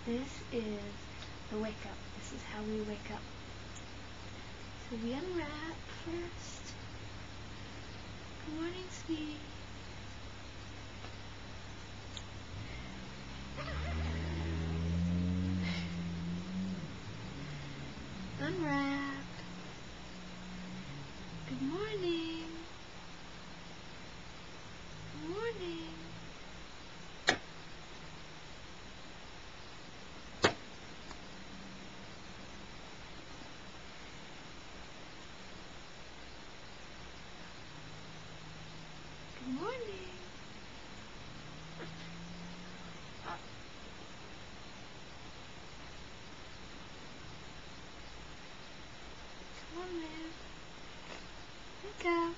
This is the wake up. This is how we wake up. So we unwrap first. Good morning, sweetie. Unwrap. Good morning. Good morning. Good morning. Come on, Liv. Wake up.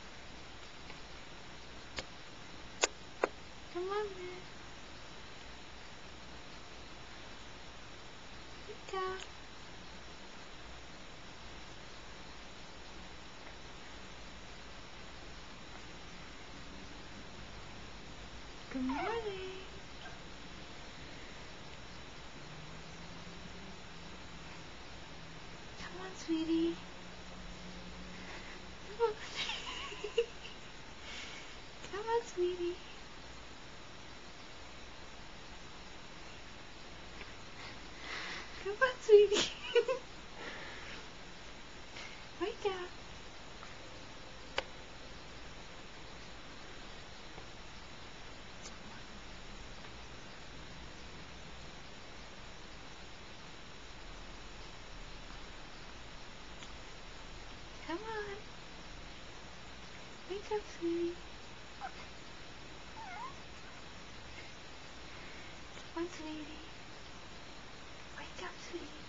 Come on, Liv. Wake up. Good morning. Come on, sweetie. Come on. Come on, sweetie. Come on, sweetie. Wake up. Come on. Wake up, sweetie. Come on, sweetie. Wake up, sweetie.